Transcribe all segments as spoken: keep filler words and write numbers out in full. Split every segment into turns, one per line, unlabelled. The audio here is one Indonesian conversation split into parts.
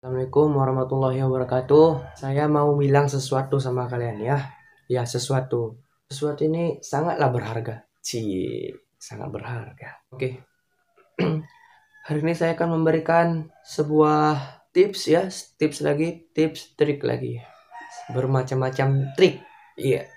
Assalamualaikum warahmatullahi wabarakatuh. Saya mau bilang sesuatu sama kalian ya. Ya, sesuatu. Sesuatu ini sangatlah berharga. Ci, sangat berharga. Oke. Hari ini saya akan memberikan sebuah tips ya, tips lagi, tips trik lagi. Bermacam-macam trik. Iya.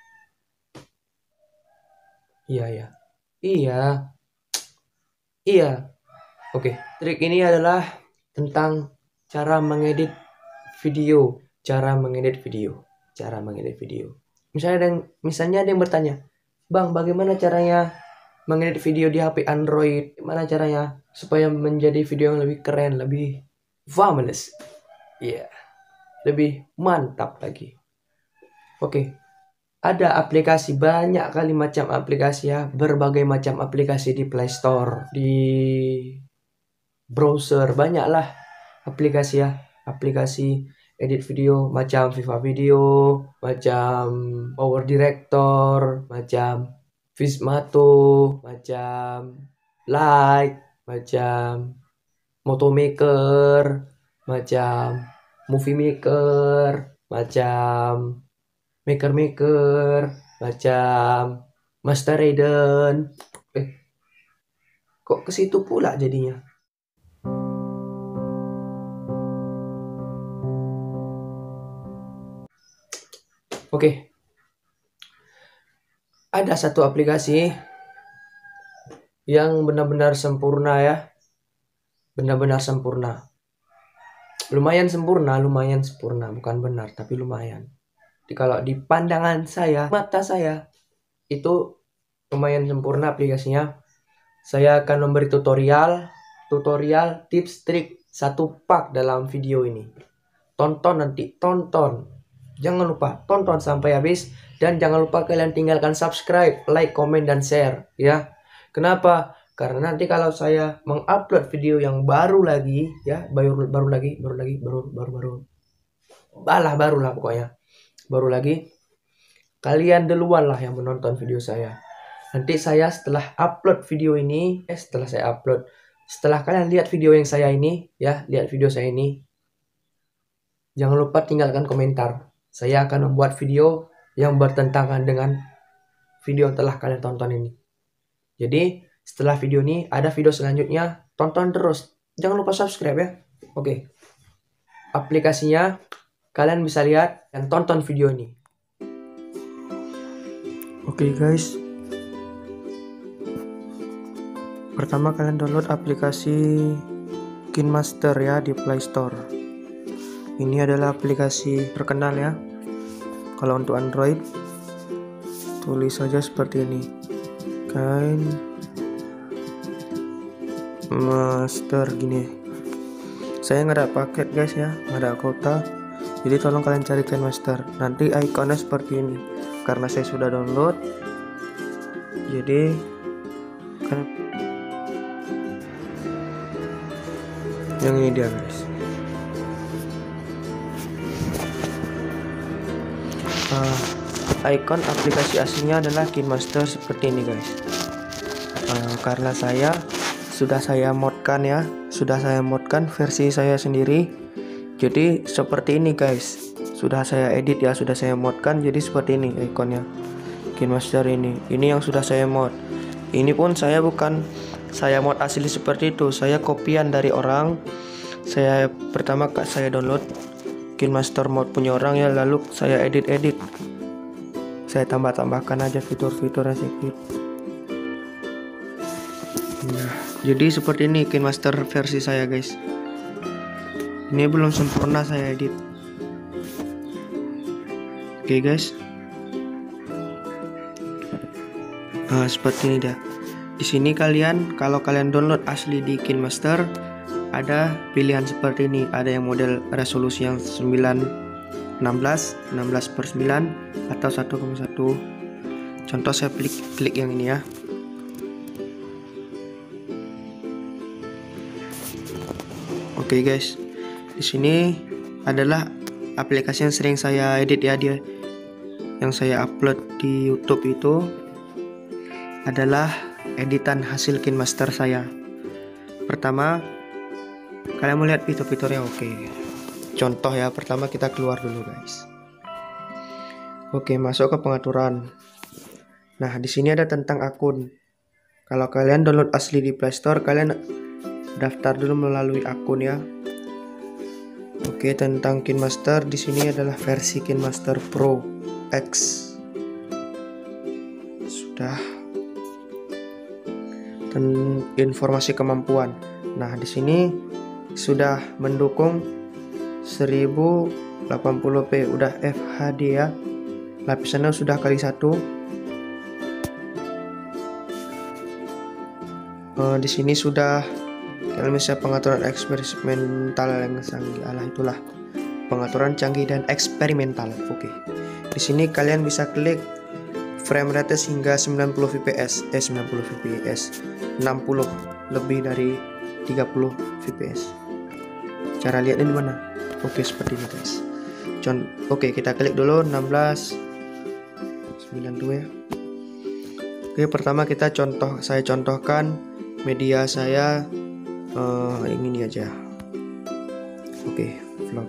Iya, ya. Iya. Iya. Oke, trik ini adalah tentang cara mengedit video, cara mengedit video, cara mengedit video. Misalnya ada yang, misalnya ada yang bertanya, "Bang, bagaimana caranya mengedit video di H P Android? Gimana caranya supaya menjadi video yang lebih keren, lebih famous?" Iya, yeah. Lebih mantap lagi. Oke. Ada aplikasi, banyak kali macam aplikasi ya, berbagai macam aplikasi di Play Store, di browser, banyaklah aplikasi ya, aplikasi edit video macam Viva Video, macam Power Director, macam Vismato, macam Light, macam Motomaker, macam Movie Maker, macam Maker Maker, macam Master Raiden. Eh, kok ke situ pula jadinya? Oke. Ada satu aplikasi yang benar-benar sempurna ya. Benar-benar sempurna. Lumayan sempurna, lumayan sempurna, bukan benar tapi lumayan. Jadi kalau di pandangan saya, mata saya, itu lumayan sempurna aplikasinya. Saya akan memberi tutorial, tutorial tips trik satu pak dalam video ini. Tonton nanti, tonton. Jangan lupa tonton sampai habis dan jangan lupa kalian tinggalkan subscribe, like, komen dan share ya. Kenapa? Karena nanti kalau saya mengupload video yang baru lagi ya, baru baru lagi, baru lagi, baru baru baru. Balah baru lah pokoknya. Baru lagi, kalian duluan lah yang menonton video saya. Nanti saya setelah upload video ini, eh setelah saya upload, setelah kalian lihat video yang saya ini, ya, lihat video saya ini, jangan lupa tinggalkan komentar. Saya akan membuat video yang bertentangan dengan video yang telah kalian tonton ini. Jadi, setelah video ini, ada video selanjutnya, tonton terus. Jangan lupa subscribe ya. Oke. Aplikasinya, kalian bisa lihat dan tonton video ini. Oke guys. Pertama kalian download aplikasi KineMaster ya di Play Store. Ini adalah aplikasi terkenal ya. Kalau untuk Android, tulis saja seperti ini. KineMaster gini. Saya nggak ada paket guys ya, nggak ada kuota. Jadi tolong kalian cari KineMaster. Nanti ikonnya seperti ini. Karena saya sudah download, jadi kan yang ini dia guys. Uh, ikon aplikasi aslinya adalah KineMaster seperti ini guys. Uh, karena saya sudah saya modkan ya, sudah saya modkan versi saya sendiri. Jadi seperti ini guys. Sudah saya edit ya, sudah saya modkan jadi seperti ini ikonnya. KineMaster ini. Ini yang sudah saya mod. Ini pun saya bukan saya mod asli seperti itu. Saya kopian dari orang. Saya pertama saya download KineMaster mod punya orang ya, lalu saya edit-edit. Saya tambah-tambahkan aja fitur-fiturnya sedikit. Nah, jadi seperti ini KineMaster versi saya guys. Ini belum sempurna saya edit. Oke okay, guys. Nah, seperti ini dah. Di sini kalian kalau kalian download asli di KineMaster ada pilihan seperti ini. Ada yang model resolusi yang sembilan enam belas enam belas per sembilan atau satu koma satu. Contoh saya klik klik yang ini ya. Oke okay, guys. Di sini adalah aplikasi yang sering saya edit ya, dia yang saya upload di YouTube itu adalah editan hasil KineMaster saya. Pertama, kalian mau lihat fitur-fiturnya, oke. contoh ya. Pertama kita keluar dulu guys. Oke, masuk ke pengaturan. Nah, di sini ada tentang akun. Kalau kalian download asli di Play Store, kalian daftar dulu melalui akun ya. Oke, tentang KineMaster di sini adalah versi KineMaster Pro X. Sudah. Dan informasi kemampuan. Nah, di sini sudah mendukung seribu delapan puluh p, udah F H D ya. Lapisannya sudah kali satu. Uh, di sini sudah kalian bisa pengaturan eksperimental yang canggih. Alah, itulah pengaturan canggih dan eksperimental. Oke. Di sini kalian bisa klik frame rate hingga sembilan puluh fps, eh sembilan puluh fps, enam puluh, lebih dari tiga puluh fps. Cara lihatnya di mana? Oke, seperti ini guys. Con Oke, kita klik dulu enam belas sembilan puluh dua ya. Oke, pertama kita contoh, saya contohkan media saya uh, yang ini aja. Oke, vlog.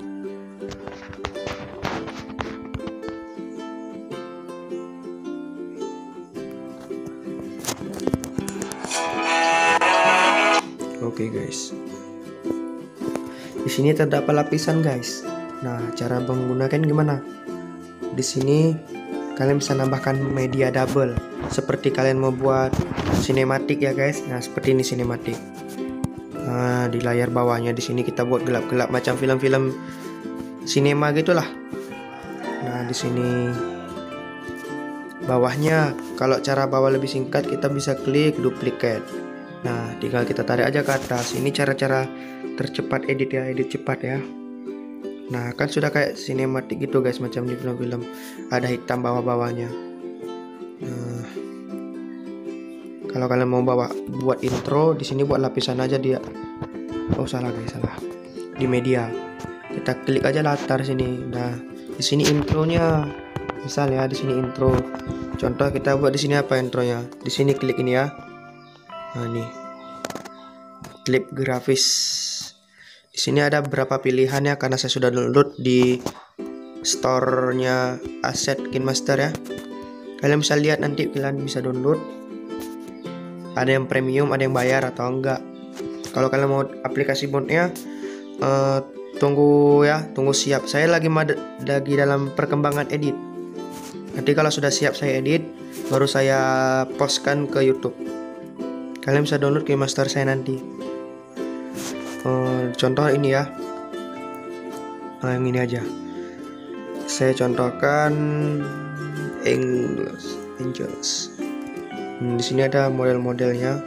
Oke guys, di sini terdapat lapisan guys. Nah, cara menggunakan gimana? Di sini kalian bisa nambahkan media double, seperti kalian mau buat sinematik ya guys. Nah, seperti ini sinematik. Nah, di layar bawahnya di sini kita buat gelap-gelap macam film-film sinema gitulah. Nah, di sini bawahnya, kalau cara bawah lebih singkat, kita bisa klik duplicate. Nah, tinggal kita tarik aja ke atas. Ini cara-cara tercepat edit ya, edit cepat ya. Nah, kan sudah kayak sinematik gitu guys, macam di film-film, ada hitam bawah-bawahnya. Nah, kalau kalian mau bawa buat intro, di sini buat lapisan aja dia. Oh, salah guys, salah. Di media. Kita klik aja latar sini. Nah, di sini intronya. Misal ya, di sini intro. Contoh kita buat di sini apa intronya? Di sini klik ini ya. Nah, ini. Klip grafis. Di sini ada beberapa pilihan ya, karena saya sudah download di store-nya Aset KineMaster ya. Kalian bisa lihat nanti, kalian bisa download. Ada yang premium, ada yang bayar atau enggak. Kalau kalian mau aplikasi botnya, uh, tunggu ya, tunggu siap. Saya lagi lagi dalam perkembangan edit. Nanti kalau sudah siap saya edit, baru saya postkan ke YouTube. Kalian bisa download KineMaster saya nanti. Uh, contoh ini ya. Nah, yang ini aja. Saya contohkan English Angels. Hmm, di sini ada model-modelnya.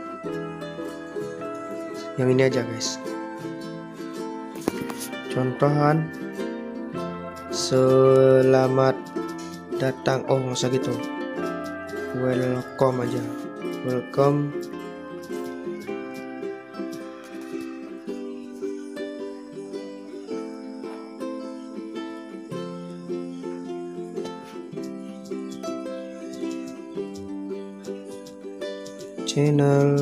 Yang ini aja guys. Contohan selamat datang. Oh, nggak usah gitu. Welcome aja. Welcome. Channel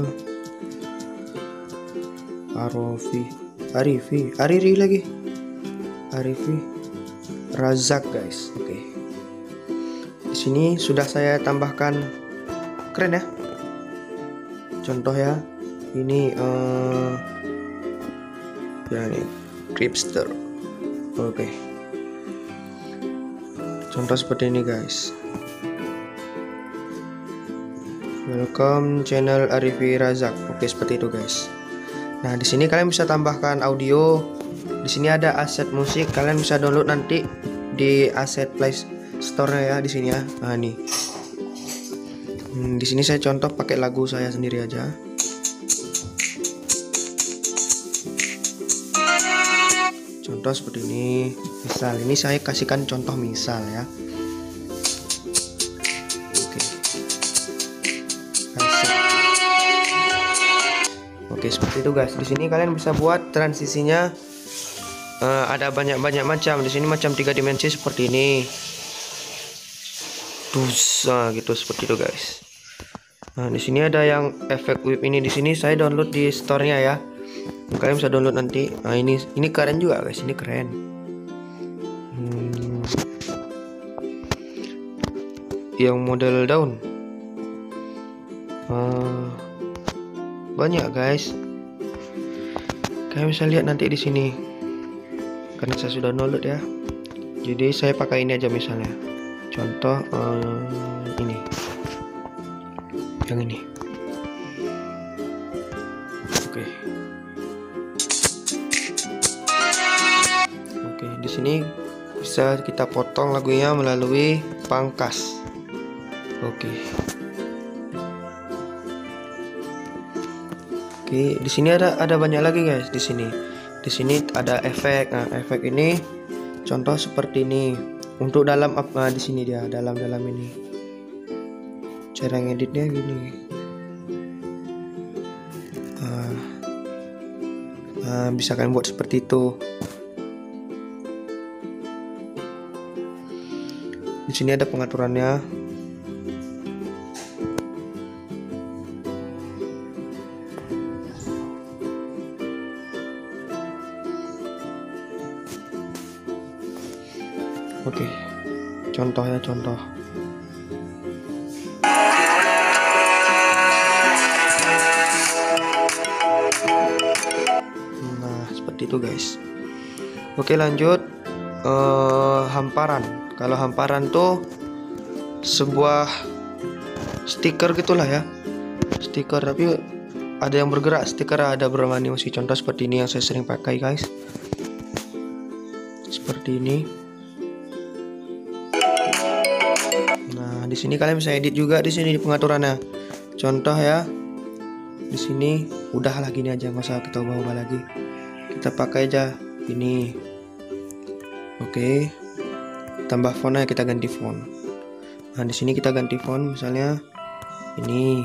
Arofi Arifi Ariri lagi Arifi Razak guys. Oke, okay. Di sini sudah saya tambahkan, keren ya. Contoh ya, ini uh, ya ini Cripster. Oke, okay. Contoh seperti ini guys. Welcome channel Arifi Razak. Oke, seperti itu guys. Nah, di sini kalian bisa tambahkan audio. Di sini ada aset musik, kalian bisa download nanti di aset Play Store ya, di sini ya. Nah, nih. Hmm, di sini saya contoh pakai lagu saya sendiri aja. Contoh seperti ini. Misal ini saya kasihkan contoh misal ya. Oke, seperti itu guys. Di sini kalian bisa buat transisinya. Uh, ada banyak-banyak macam. Di sini macam tiga dimensi seperti ini. Dus, nah, gitu seperti itu guys. Nah, di sini ada yang efek whip ini. Di sini saya download di store-nya ya. Kalian bisa download nanti. Nah, ini ini keren juga guys. Ini keren. hmm, yang model daun. Uh, banyak guys. Kalian bisa lihat nanti di sini. Karena saya sudah download ya. Jadi saya pakai ini aja misalnya. Contoh uh, ini. Yang ini. Oke. Oke, di sini bisa kita potong lagunya melalui pangkas. Oke. Oke, di sini ada ada banyak lagi guys. Di sini, di sini ada efek. Nah, efek ini contoh seperti ini. Untuk dalam apa? Di sini dia dalam dalam ini. Cara ngeditnya gini. Uh, uh, bisa kalian buat seperti itu. Di sini ada pengaturannya. Oke, contoh ya contoh. Nah, seperti itu guys. Oke, lanjut. Uh, hamparan. Kalau hamparan tuh sebuah stiker gitulah ya. Stiker tapi ada yang bergerak. Stiker ada beranimasi. Contoh seperti ini yang saya sering pakai guys. Seperti ini. Nah, di sini kalian bisa edit juga di sini di pengaturannya. Contoh ya. Di sini udahlah gini aja, nggak usah kita ubah-ubah lagi. Kita pakai aja ini. Oke. Tambah fontnya kita ganti font. Nah, di sini kita ganti font misalnya ini.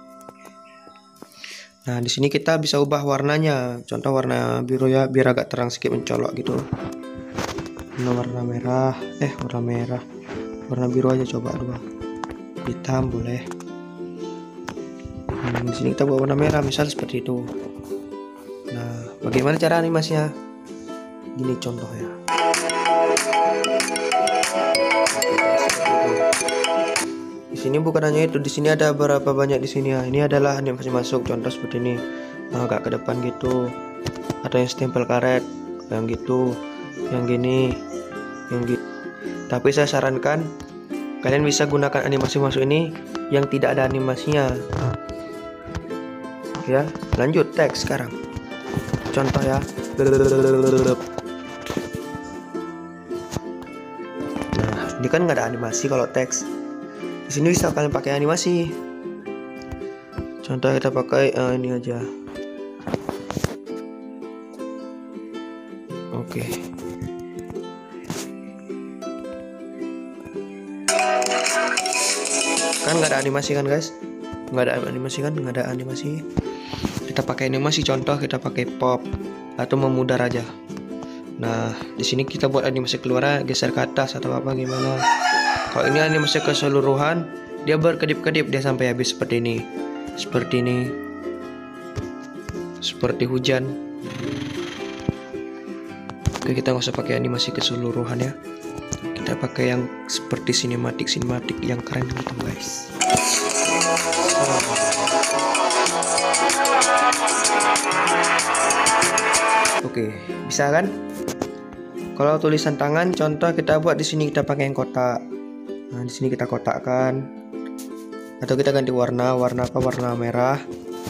Nah, di sini kita bisa ubah warnanya. Contoh warna biru ya, biar agak terang sedikit mencolok gitu. Ini warna merah, eh warna merah. Warna biru aja coba dua. Hitam boleh. Hmm, di sini kita buat warna merah misal seperti itu. Nah, bagaimana cara animasinya? Gini contohnya. Di sini bukan hanya itu, di sini ada berapa banyak di sini ya. Ini adalah animasi masuk, contoh seperti ini. Nah, agak ke depan gitu. Atau yang stempel karet, yang gitu, yang gini, yang gitu. Tapi saya sarankan kalian bisa gunakan animasi masuk ini yang tidak ada animasinya. Ya, lanjut teks sekarang. Contoh ya. Nah, ini kan nggak ada animasi kalau teks. Di sini bisa kalian pakai animasi. Contoh kita pakai uh, ini aja. Oke. Kan nggak ada animasi kan guys? Nggak ada animasi kan? Nggak ada animasi. Kita pakai animasi, contoh kita pakai pop atau memudar aja. Nah, di sini kita buat animasi keluar, geser ke atas atau apa gimana. Kalau ini animasi keseluruhan, dia berkedip-kedip dia sampai habis seperti ini. Seperti ini. Seperti hujan. Oke, kita nggak usah pakai animasi keseluruhan ya. Kita pakai yang seperti sinematik sinematik yang keren gitu guys. Oke, bisa kan? Kalau tulisan tangan, contoh kita buat di sini kita pakai yang kotak. Nah, di sini kita kotakkan. Atau kita ganti warna, warna apa? Warna merah.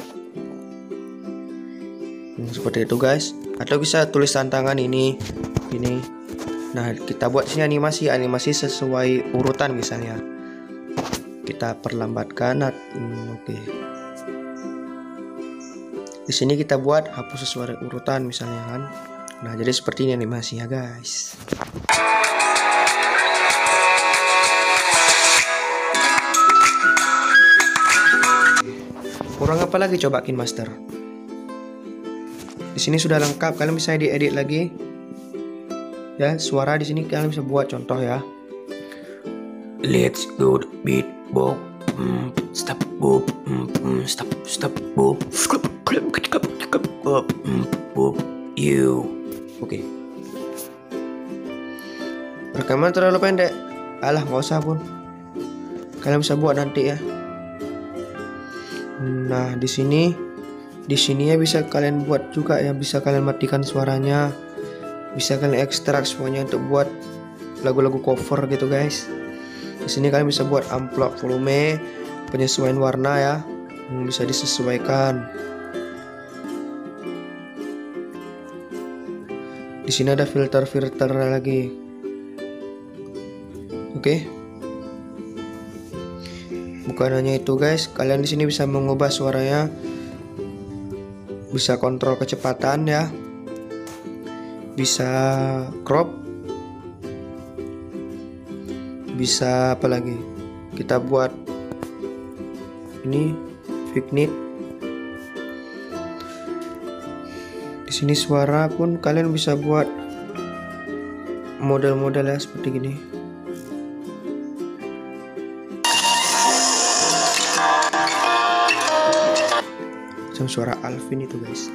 Hmm, seperti itu guys. Atau bisa tulisan tangan ini, ini. Nah, kita buat sini animasi, animasi sesuai urutan misalnya. Kita perlambatkan. Hmm, oke. Okay. Di sini kita buat hapus sesuai urutan misalnya kan. Nah, jadi seperti ini animasinya guys. Kurang apa lagi coba KineMaster? Di sini sudah lengkap, kalian bisa diedit lagi. Ya, suara di sini kalian bisa buat contoh ya. Let's go to beat boop, mm, stop boop, mm, stop stop boop, boop, boop, you. Oke. Rekaman terlalu pendek. Alah, nggak usah pun. Kalian bisa buat nanti ya. Nah, di sini di sini ya bisa kalian buat juga ya, bisa kalian matikan suaranya. Bisa kalian ekstrak semuanya untuk buat lagu-lagu cover gitu, guys. Di sini kalian bisa buat amplop volume, penyesuaian warna ya. Bisa disesuaikan. Di sini ada filter-filter lagi. Oke. Bukan hanya itu, guys. Kalian di sini bisa mengubah suaranya. Bisa kontrol kecepatan ya. Bisa crop. Bisa apa lagi? Kita buat ini vignette. Di sini suara pun kalian bisa buat model-model ya seperti gini. Macam suara Alvin itu, guys.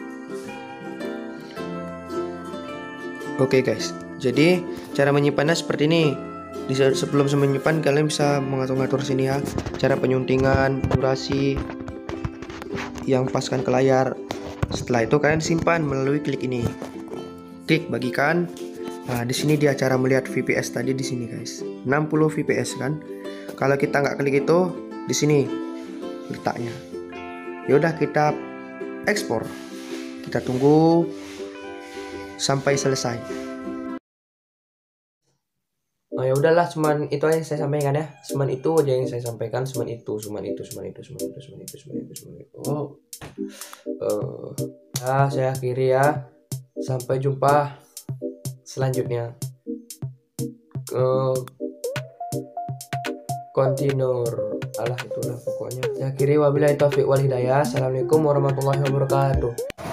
Oke, guys. Jadi cara menyimpannya seperti ini. Di sebelum menyimpan kalian bisa mengatur-ngatur sini ya. Cara penyuntingan, durasi yang paskan ke layar. Setelah itu kalian simpan melalui klik ini. Klik bagikan. Nah, di sini dia cara melihat V P S tadi di sini, guys. enam puluh V P S kan. Kalau kita nggak klik itu, di sini letaknya. Yaudah, kita ekspor. Kita tunggu sampai selesai. Oh ya udahlah, cuman itu aja yang saya sampaikan ya. Cuman itu aja yang saya sampaikan, cuman itu, cuman itu, cuman itu, cuman itu, cuman itu, cuman itu, cuman itu. Oh. Uh, nah, saya akhiri ya. Sampai jumpa selanjutnya. Uh, Kontinur. Alah, itulah pokoknya. Saya akhiri, wabillahi taufiq wal hidayah. Assalamualaikum warahmatullahi wabarakatuh.